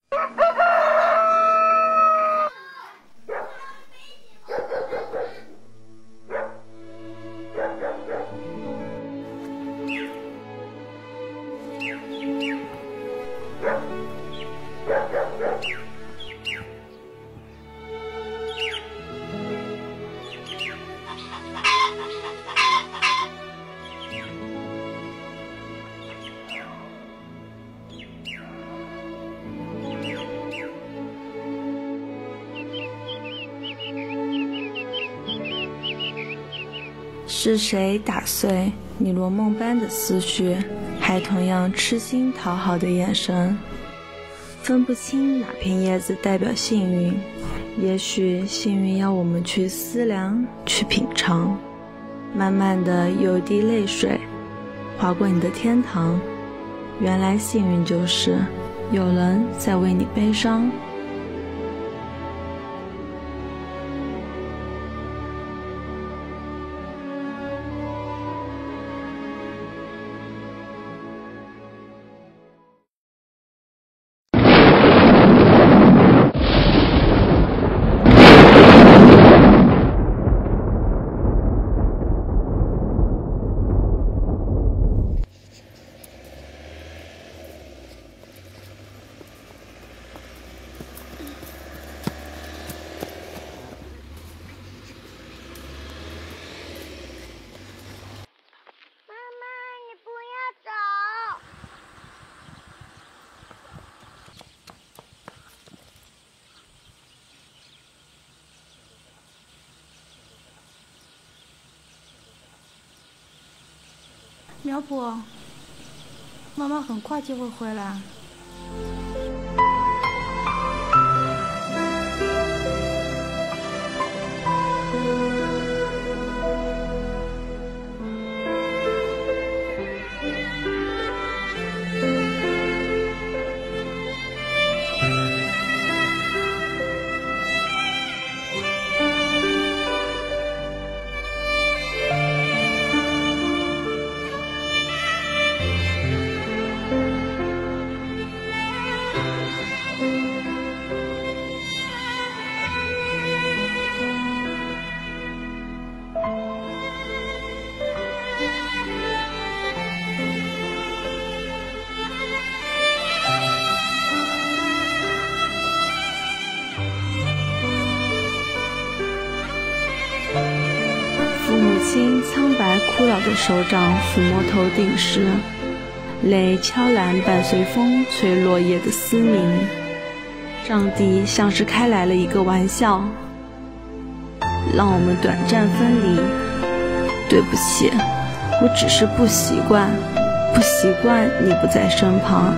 是谁打碎你罗梦般的思绪，还同样痴心讨好的眼神？分不清哪片叶子代表幸运，也许幸运要我们去思量，去品尝。慢慢的有一滴泪水划过你的天堂，原来幸运就是有人在为你悲伤。 苗圃，妈妈很快就会回来。 父母亲苍白枯老的手掌抚摸头顶时，泪悄然伴随风吹落叶的嘶鸣。上帝像是开来了一个玩笑，让我们短暂分离。对不起，我只是不习惯你不在身旁。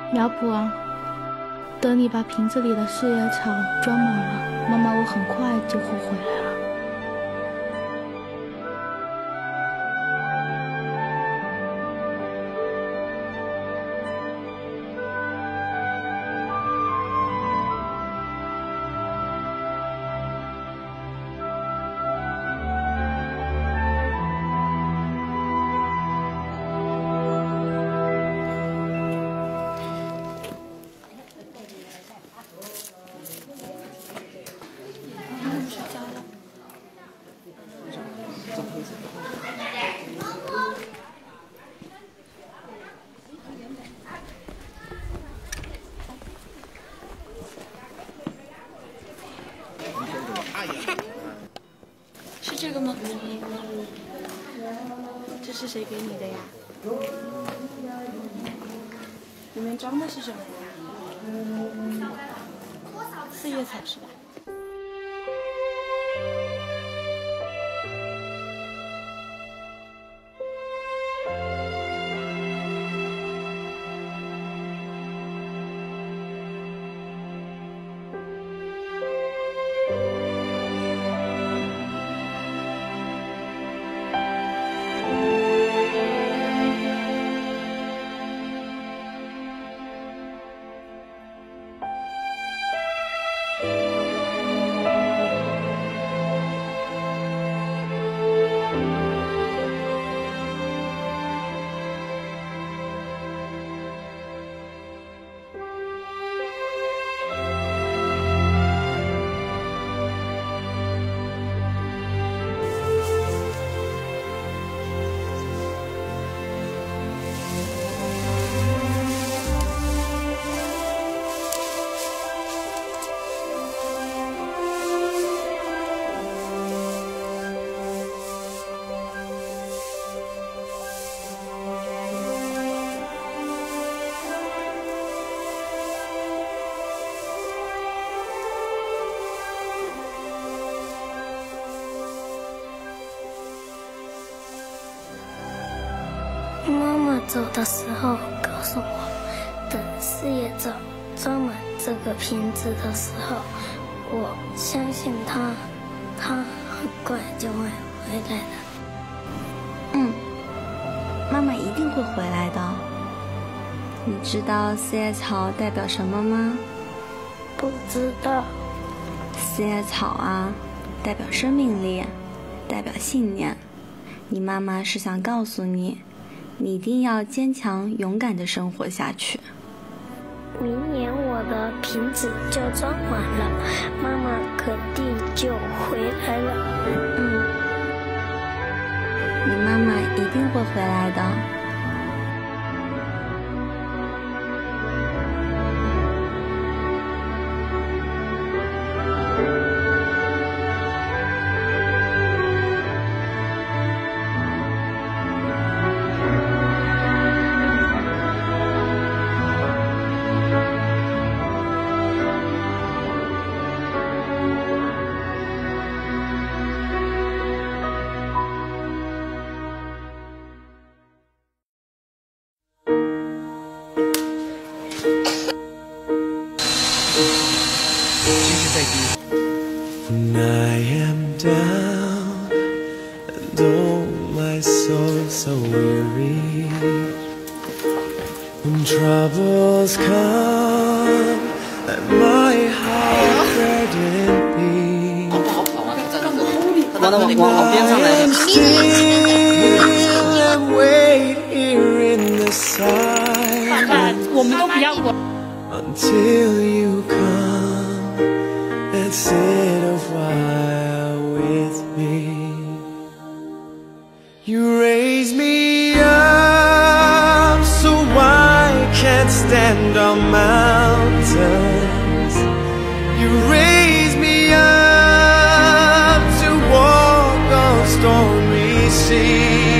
苗圃，等你把瓶子里的四叶草装满了，妈妈我很快就会回来了。 是这个吗？这是谁给你的呀？里面装的是什么呀？四叶草是吧？ 妈妈走的时候告诉我，等四叶草装满这个瓶子的时候，我相信她很快就会回来的。 妈妈一定会回来的。你知道四叶草代表什么吗？ 不知道。 四叶草啊，代表生命力，代表信念。你妈妈是想告诉你，你一定要坚强勇敢地生活下去。 明年我的瓶子就装满了，妈妈肯定就回来了。 你妈妈一定会回来的。 I am down, and oh, my soul so weary. When troubles come, and my heart burden be, I am still and wait here in the silence until you come and sit a while with me. You raise me up so I can't stand on mountains. You raise me up to walk on stormy seas.